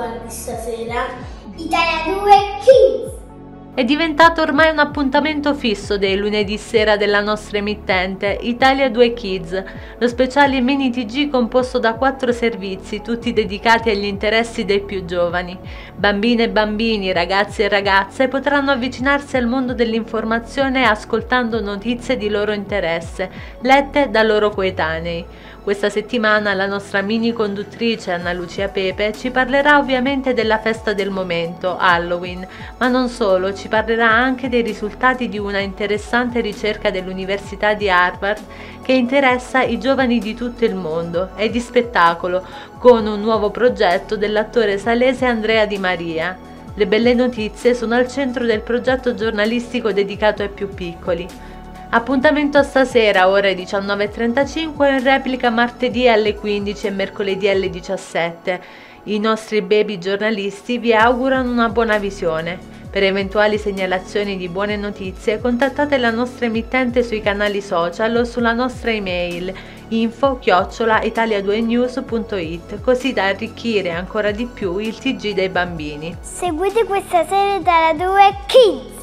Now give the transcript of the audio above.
guardi stasera? Italia 2 Kids! È diventato ormai un appuntamento fisso dei lunedì sera della nostra emittente, Italia 2 Kids, lo speciale mini TG composto da 4 servizi, tutti dedicati agli interessi dei più giovani. Bambine e bambini, ragazzi e ragazze potranno avvicinarsi al mondo dell'informazione ascoltando notizie di loro interesse, lette da loro coetanei. Questa settimana la nostra mini conduttrice Anna Lucia Pepe ci parlerà ovviamente della festa del momento, Halloween, ma non solo, ci parlerà anche dei risultati di una interessante ricerca dell'Università di Harvard che interessa i giovani di tutto il mondo e di spettacolo, con un nuovo progetto dell'attore salese Andrea Di Maria. Le belle notizie sono al centro del progetto giornalistico dedicato ai più piccoli. Appuntamento a stasera, ore 19:35 e in replica martedì alle 15 e mercoledì alle 17. I nostri baby giornalisti vi augurano una buona visione. Per eventuali segnalazioni di buone notizie contattate la nostra emittente sui canali social o sulla nostra email info@italia2news.it, così da arricchire ancora di più il TG dei bambini. Seguite questa serie Italia 2 Kids!